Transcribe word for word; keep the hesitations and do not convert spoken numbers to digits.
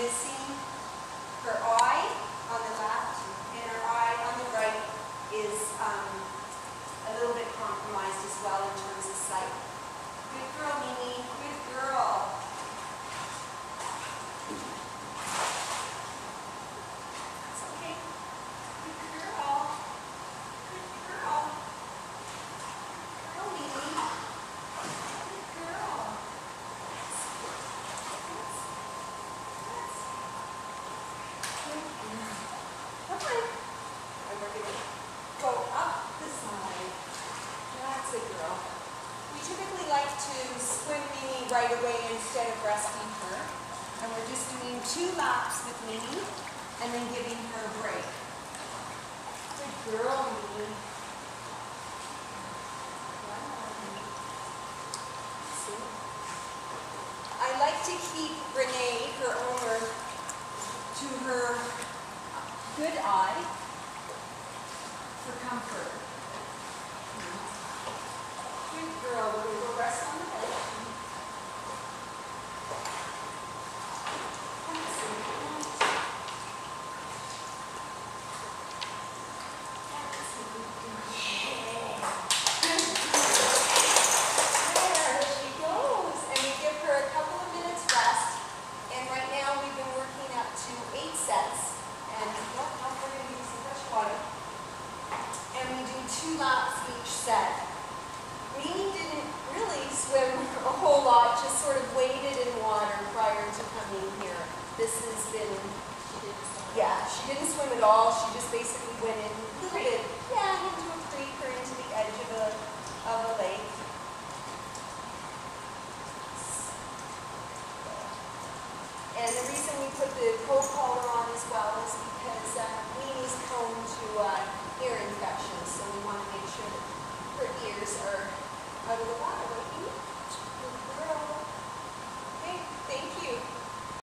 missing her eye on the left, and her eye on the right is um, a little bit compromised as well in terms of sight. Good girl, Mimi. Good girl. That's okay. Good girl. Good girl. Good girl, Mimi. Good girl. Come on. And we're going to go up the side. That's a girl. We typically like to swim Mimi right away instead of resting her. And we're just doing two laps with Mimi and then giving her a break. Good girl, Mimi. I like to keep Renee, her owner, to her good eye for comfort. Good girl. We're going to go rest on the bed. There she goes. And we give her a couple of minutes rest. And right now we've been working up to eight sets. And well, now we're going to use some fresh water. And we do two laps each set. Mimi didn't really swim a whole lot, just sort of waded in water prior to coming here. This has been, yeah, she didn't swim at all. She just basically went in a little bit, yeah, into a creek or into the edge of a, of a lake. And the reason we put the coat collar on as well is because uh, Mimi's prone to uh, ear infections, so we want to make sure that her ears are out of the water.